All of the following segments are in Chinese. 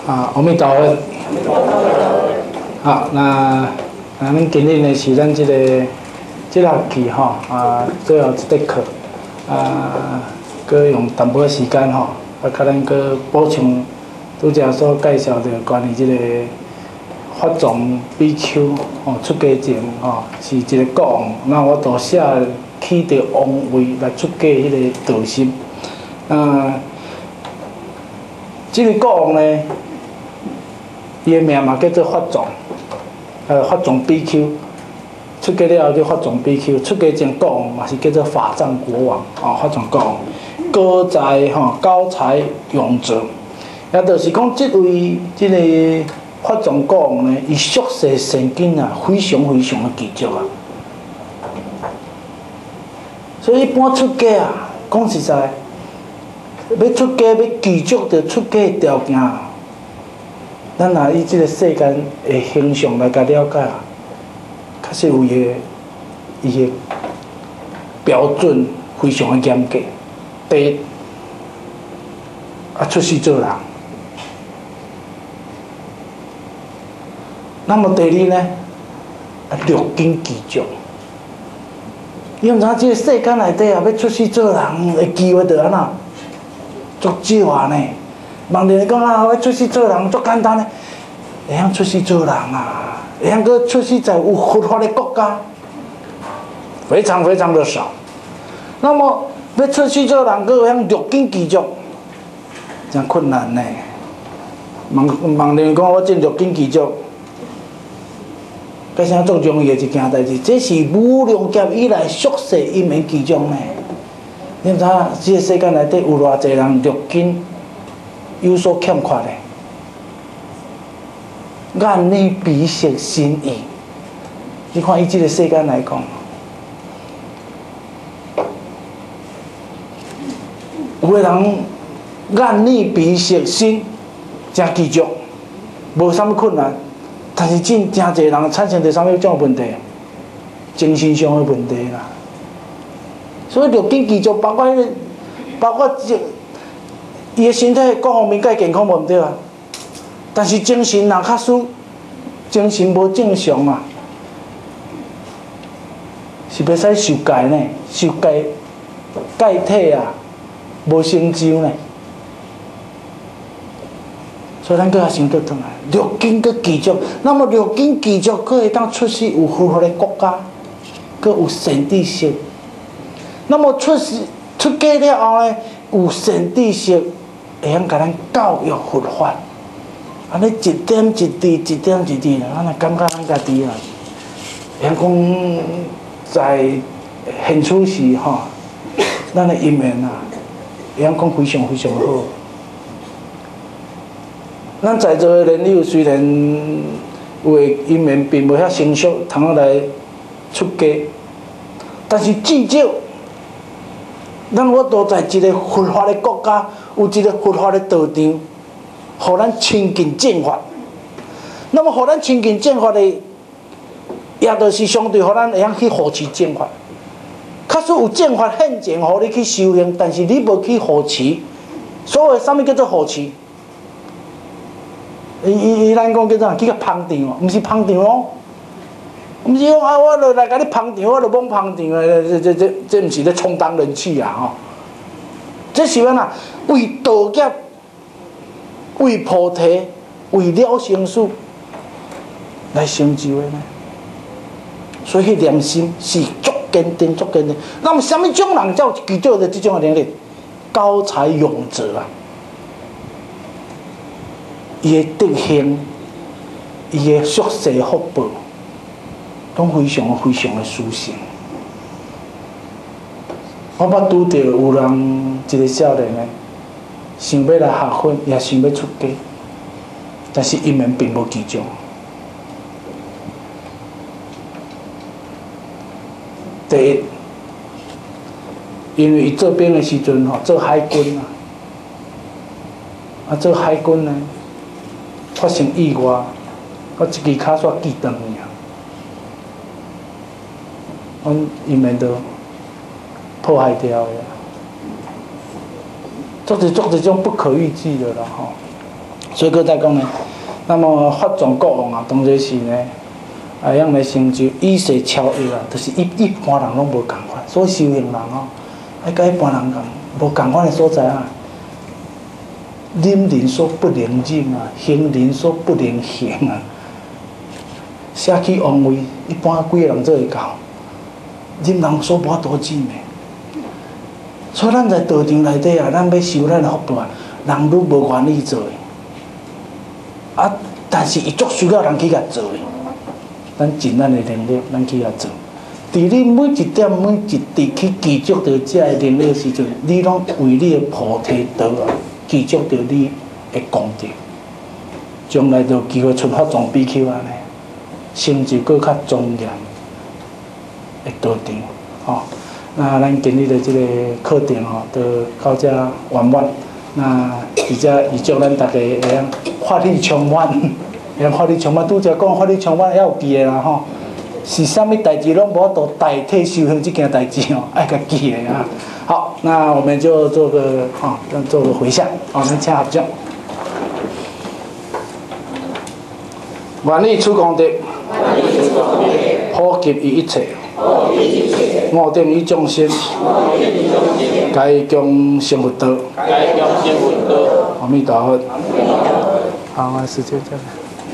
阿弥陀佛。好，那咱今日呢是咱这学期最后一节课，佮用淡薄时间甲咱佮补充拄则所介绍的关于这个法藏 BQ 出家前是一个国王，那我都写起着王位来出家迄个道心。这个国王呢，伊的名嘛叫做法藏，法藏 BQ。出家了后叫法藏 BQ， 出家前国王嘛是叫做法藏国王，法藏国王，高才永泽，也就是讲，这位这个法藏国王呢，伊宿世善根非常非常的具足啊。所以一般出家讲实在，要出家要具足着出家的条件，咱若以这个世间的形象来甲了解确实有伊个标准非常的严格。第一，出世做人。那么第二呢，六根具足。你毋知这个世间内底要出世做人的机会着安那，足少啊呢。茫人讲要出世做人足简单呢，会晓出世做人啊，会晓搁出世在有佛法的国家，非常非常的少。那么要出世做人，搁有晓六根具足，真困难呢。茫人讲我这六根具足。该啥做容易的一件代志，这是无量劫以来宿世因缘其中呢。你毋知这个世界内底有偌济人六根有所欠缺的，眼耳鼻舌身意。你看以这个世间来讲，有的人眼耳鼻舌身真具足，无啥物困难。但是真侪人产生着啥物种问题？精神上的问题啦。所以六根具足，包括伊的身体各方面该健康无毋对啊。但是精神若较输，精神无正常啊，是袂使受戒呢，受戒体啊，无成就呢。所以咱搁较想倒转来，六根搁具足，那么六根具足，搁会当出世有佛法的国家，搁有善知识。那么出家了后呢，有善知识会晓甲咱教育佛法，安尼一点一滴，一点一滴，咱也感觉咱家己啊，会晓讲在现处时咱的因缘啊，会晓讲非常非常好。咱在座的人友虽然有的因缘并无遐成熟，通来出家，但是至少，咱我都在一个佛法的国家，有一个佛法的道场，互咱亲近正法。那么，互咱亲近正法的，也就是相对互咱会晓去护持正法。假使有正法现前，互你去修行，但是你无去护持，所谓啥物叫做护持？咱讲叫做去甲捧场哦，毋是捧场哦，毋是讲我落来甲你捧场，我就罔捧场啊！这毋是咧充当人气啊！这是安那为道业、为菩提、为了生死来成就的呢。所以念心是足坚定、足坚定。那么，什么种人才有具足的这种的能力？高才永泽啊！伊的德行，伊的宿世福报，拢非常非常的殊胜。我捌拄着有人一个少年呢，想要来学佛，也想要出家，但是因缘并无具足。第一，因为伊做兵的时阵做海军做海军呢。发生意外，我一支骹煞锯断去啊！阮因缘都破坏掉的，足一种不可预计的啦吼。 所以，搁再讲呢，那么发壮国王啊，当作是呢，会样来成就以世超越啊，就是一般人拢无共款。所以修行人哦，爱甲一般人无共款的所在啊。忍人所不能忍啊，行人所不能行啊。舍弃妄为，一般几个人做会到？忍人所无法度忍的。所以咱在道场内底啊，咱要修咱的福报啊，人愈无愿意做的。啊，但是伊足需要人去甲做的。咱尽咱的能力，咱去甲做。伫你每一点每一滴去记住着这个能力的时阵，你拢为你的菩提道啊，记住着你的功德，将来就有机会出发壮比丘安尼，成就更较庄严的道场。吼，那咱今日的这个课程吼，就到这圆满。那而且预祝咱大家会晓法力充满，会晓法力充满。拄则讲法力充满，还有记的啦吼。是啥物代志拢无法度代替修行这件代志哦，爱甲记的啊。好，那我们就做个做个回向，我们请合掌。愿力出功德，普及于一切，悟定于众生，该供成佛道。阿弥陀佛。好，我时间再来。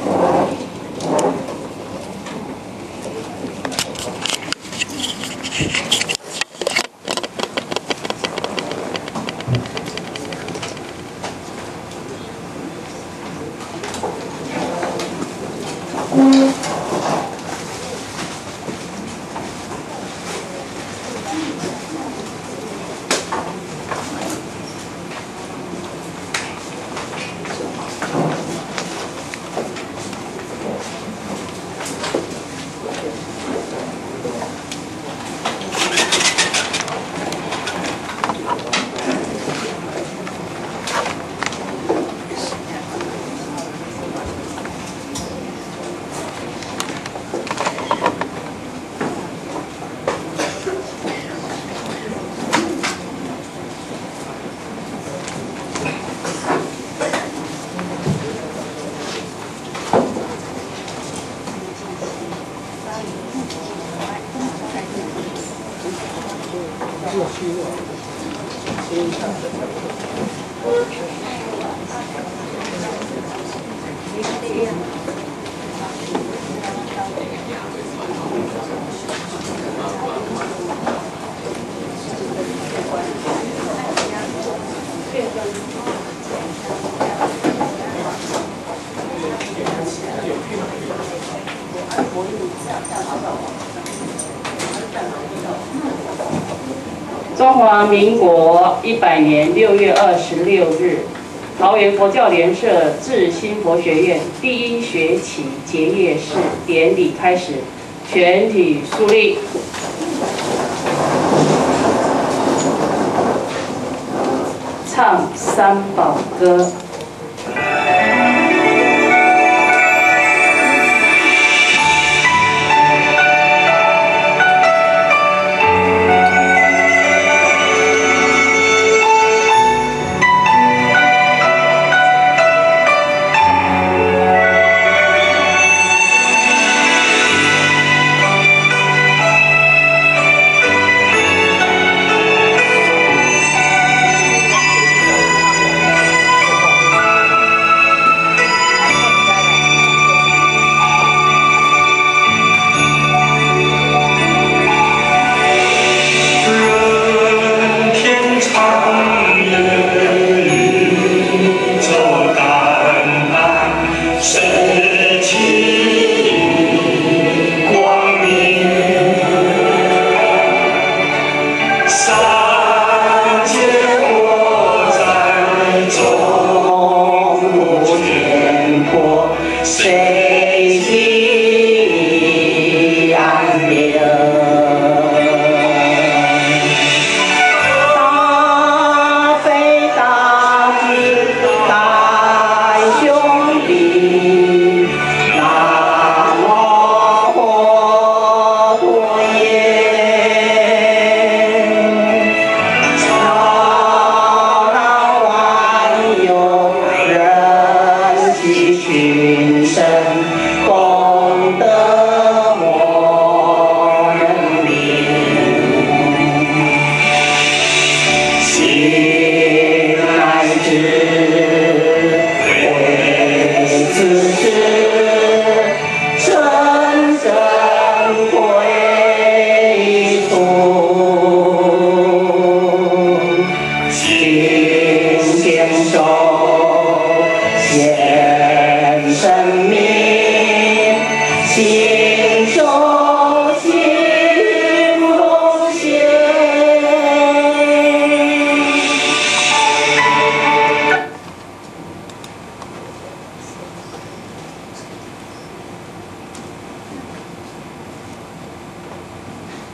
中华民国100年6月26日，桃园佛教联社智新佛学院第1学期结业式典礼开始，全体肃立。唱三宝歌。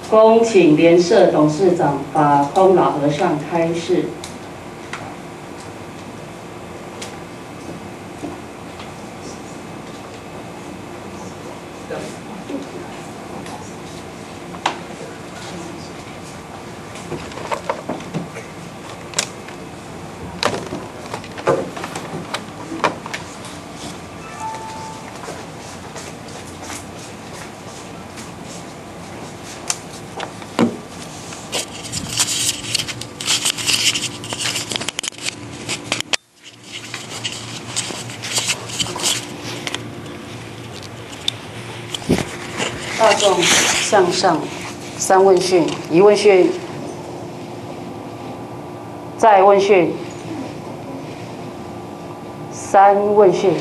恭请联社董事长法空老和尚开示。大众向上三问讯，一问讯，再问讯，三问讯。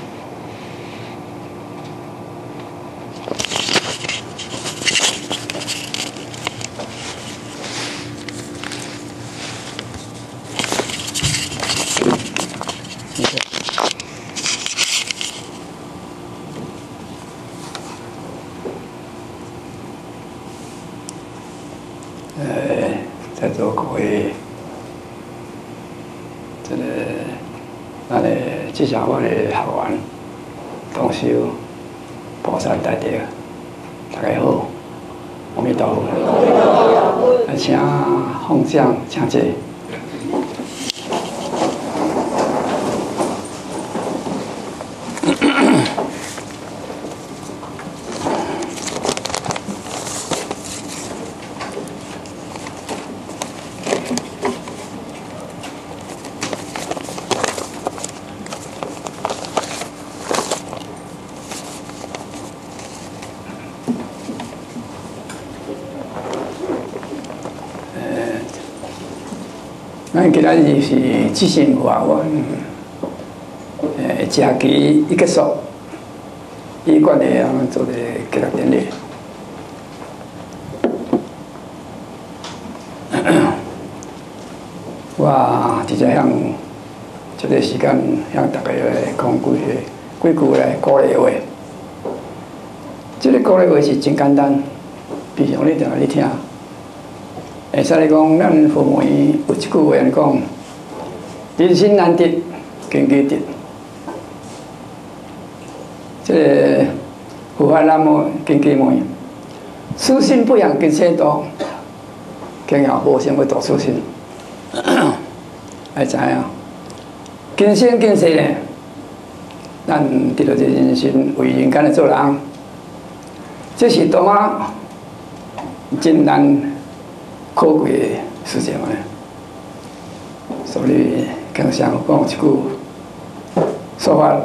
在座各位，咱的吉祥湾的学员、同修、菩萨大德，大家好，阿弥陀佛。请放掌，请坐。咱今仔日是即生活院，假期一结束，医院的做个结业典礼。我直接向这个时间向大家来讲几句来鼓励话。这个鼓励话是真简单，平常你定来听。会使来讲，咱父母有一句话安尼讲：人生难得经济得。这个佛法那么经济门，私心不养根深多，更要无想要大私心。爱知影，今生今世咧，咱伫到这人生为人间来做人，这是多么真难。可贵的事情嘛，所以经常讲一句说法，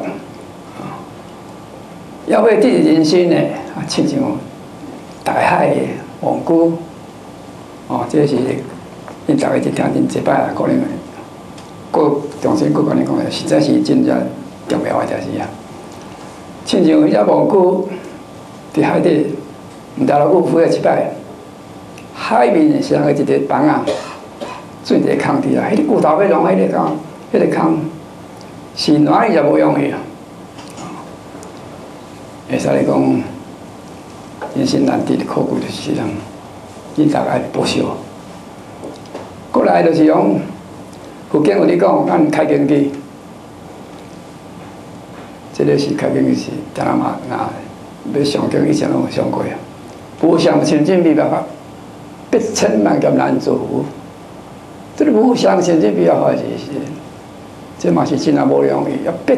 要为这人生呢，亲像大海王姑，这是恁大家一听真一摆啦，可能过重新过可能讲，实在是真正重要的代志啊。亲像迄只王姑伫海底，毋知落误飞了一摆。海面上个一个房啊，水一个空伫啦，迄个骨头要弄迄个空，是哪里就无容易啊。会使来讲，人生难得可贵的时阵，恁大家爱保守。过来就是讲，福建有咧讲，咱开经济，这个是开经济是，当然嘛，要上经以前拢有上过啊，无上清净没办法。8,000万劫难做，这个无相信这比较好是，这嘛是真啊无容易，要